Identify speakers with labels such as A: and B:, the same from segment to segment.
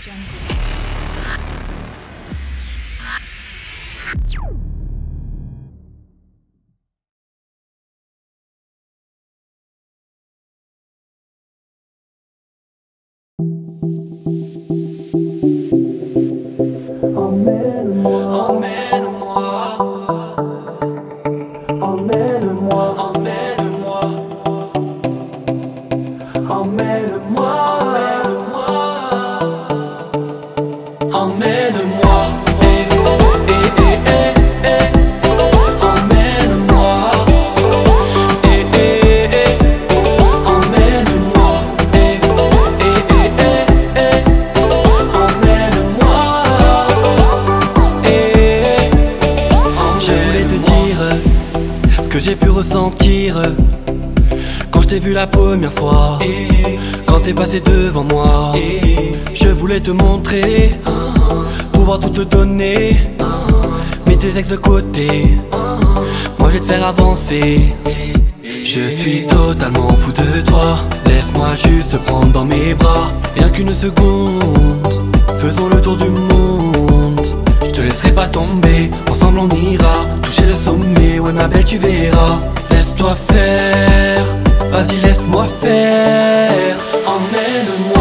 A: J'ai pu ressentir quand je t'ai vu la première fois, quand t'es passé devant moi. Je voulais te montrer, pouvoir tout te donner, mais tes ex de côté, moi je vais te faire avancer. Je suis totalement fou de toi, laisse-moi juste te prendre dans mes bras. Rien qu'une seconde, faisons le tour du monde. Je te laisserai pas tomber, ensemble on ira toucher le sommet, ouais ma belle tu verras. Laisse-toi faire, vas-y laisse-moi faire. Emmène-moi,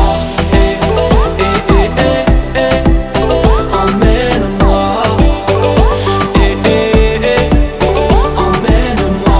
A: emmène-moi, emmène-moi,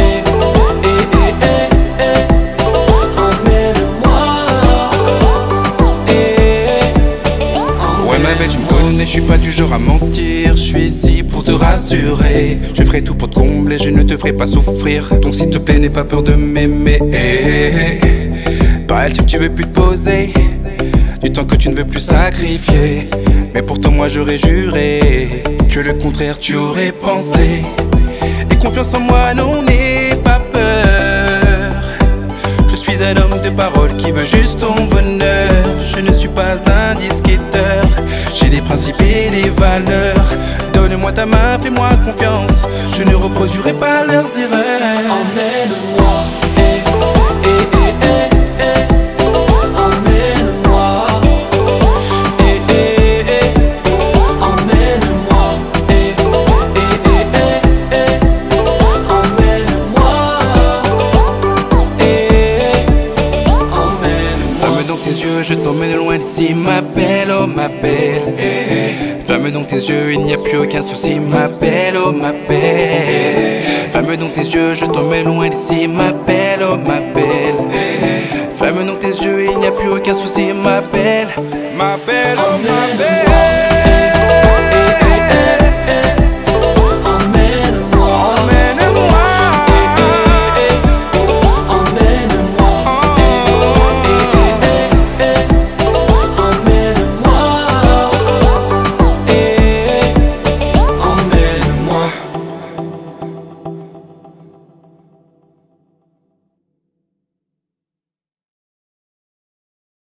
A: emmène-moi.
B: Ouais ma belle tu me connais, je suis pas du genre à mentir. Je suis ici pour te rassurer, je ferai tout pour te combler, je ne te ferai pas souffrir. Donc s'il te plaît n'aie pas peur de m'aimer. Par elle tu veux plus te poser, du temps que tu ne veux plus sacrifier. Mais pourtant moi j'aurais juré que le contraire tu aurais pensé. Et confiance en moi non n'aie pas peur. Je suis un homme de parole qui veut juste ton bonheur. Je ne suis pas un disquetteur, j'ai des principes et des valeurs. Donne-moi ta main, fais-moi confiance, je ne reproduirai pas leurs erreurs.
A: Emmène-moi,
B: je t'emmène loin d'ici, ma belle, oh ma belle. Ferme donc tes yeux, il n'y a plus aucun souci, ma belle, oh ma belle. Ferme donc tes yeux, je t'emmène loin d'ici, ma belle, oh ma belle. Ferme donc tes yeux, il n'y a plus aucun souci, ma belle, oh ma belle.